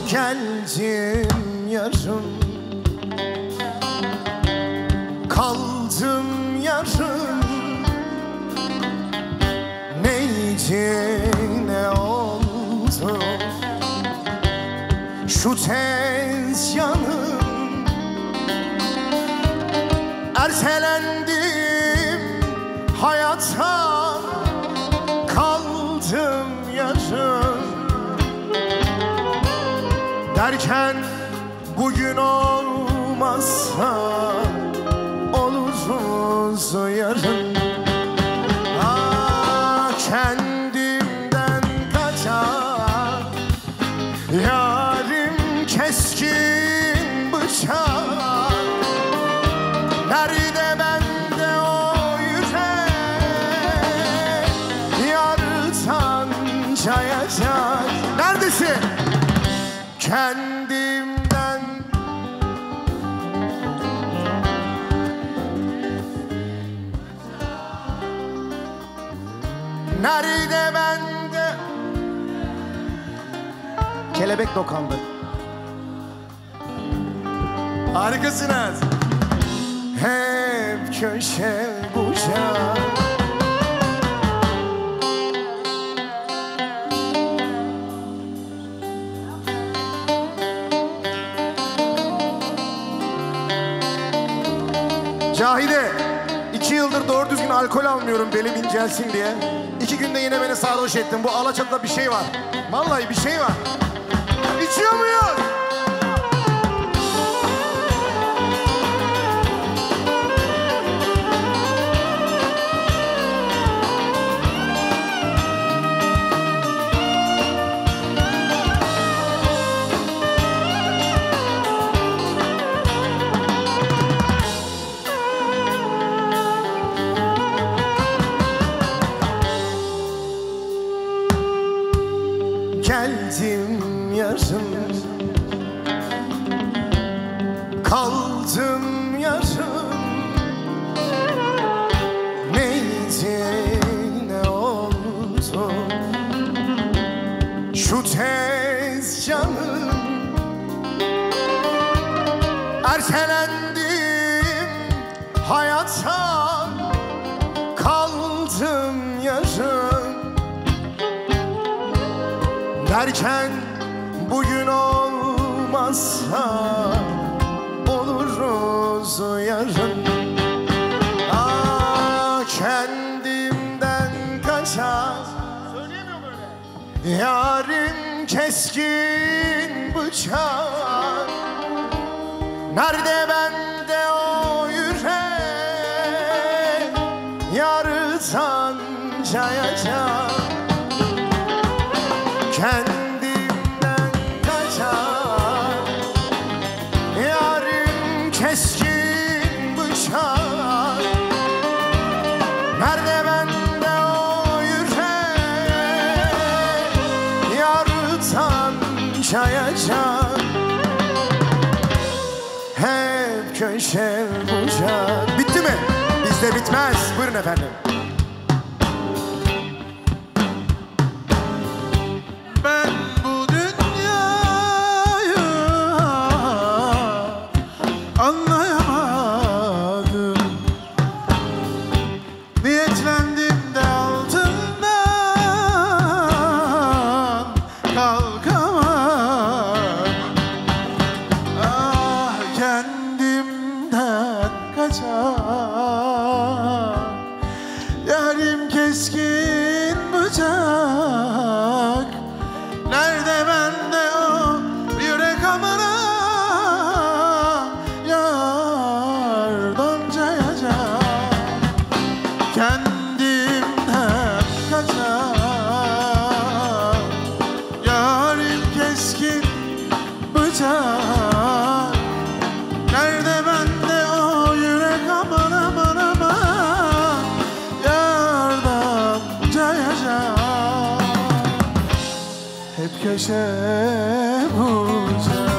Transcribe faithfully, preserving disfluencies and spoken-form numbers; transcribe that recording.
Geldim yarım, kaldım yarım. Neydi ne oldu şu tez yanım? Ertelendim hayata, kaldım yarım. Derken bugün olmazsa oluruz yarın. Ah, kendimden kaçar yarim keskin bıçak. Nerede bende o yürek yarıtan cayacak? Neredesin? Kendimden nerede bende? Kelebek dokandı. Harikasınız. Hep köşe bucak. Cahide, iki yıldır doğru düzgün alkol almıyorum belim incelsin diye. İki günde yine beni sarhoş ettin. Bu Alaçatı'da bir şey var. Vallahi bir şey var. İçiyor muyuz? Geldim yarım, kaldım yarım. Neydi ne oldu şu tez canım? Ertelendim hayata, kaldım yarım. Derken bugün olmazsa oluruz yarın. Ah, kendimden kaçar yarim keskin bıçak. Nerede bende o yürek yarıtan cayacak? Kendimden kaçar yarim keskin bıçak. Nerede bende o yürek yarıtan cayacak? Hep köşe bucak. Bitti mi? Bizde bitmez. Buyurun efendim. Yarim keskin bıçak. Nerede bende o yürek amana yardan cayacak? Kendimden kaçar yarim keskin bıçak. Nerede bende o yürek aman aman aman yardan cayacak? Hep köşe bucak.